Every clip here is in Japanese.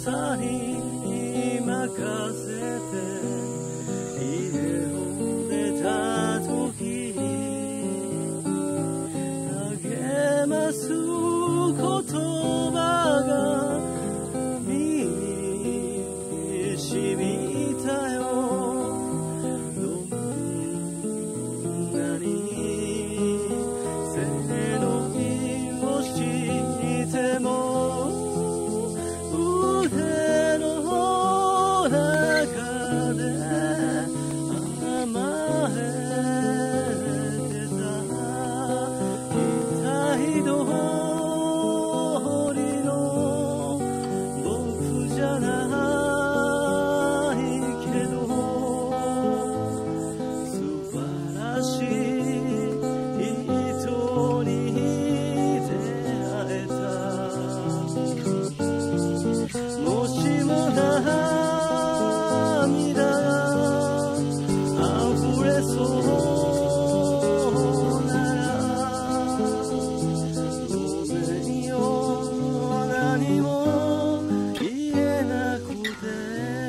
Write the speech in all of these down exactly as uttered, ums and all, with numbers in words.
さに任せて家を出た時励ます言葉が身に染みたよ。どんなに背伸びをしても腕の中で甘えてた痛い通りの僕じゃないけど素晴らしい人に出会えた。もしも涙が溢れそうならごめんよ何も言えなくて。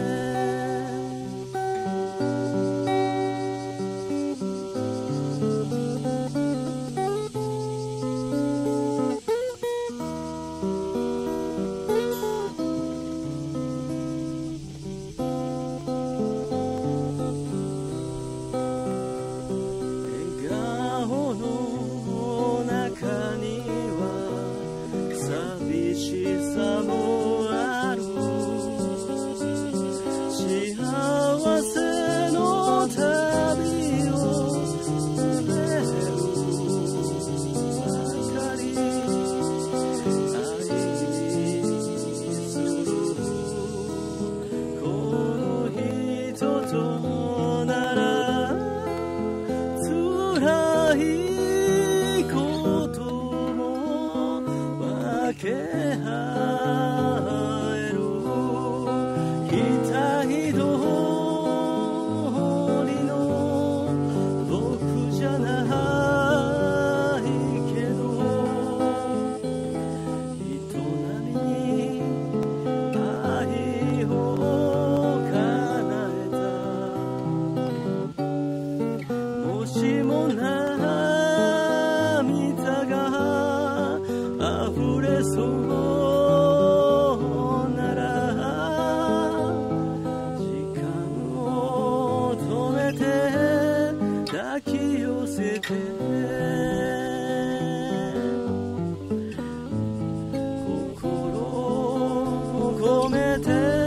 寂しさもある。幸せの旅を触れるばかり。愛するこの人となら辛いこと分け合える。期待通りの僕じゃないけど人並みに愛を叶えた。もしも涙が溢れそうなら時間を止めて抱き寄せて心を込めて